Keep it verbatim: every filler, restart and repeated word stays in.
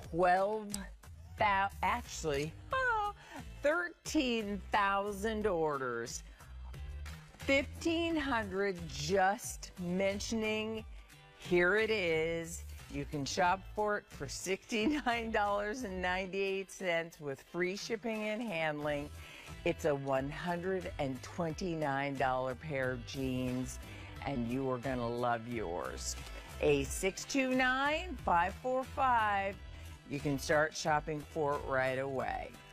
twelve thousand, actually, oh, thirteen thousand orders. fifteen hundred just mentioning. Here it is. You can shop for it for sixty-nine ninety-eight with free shipping and handling. It's a one hundred twenty-nine dollar pair of jeans, and you are going to love yours. A six two nine, five four five. You can start shopping for it right away.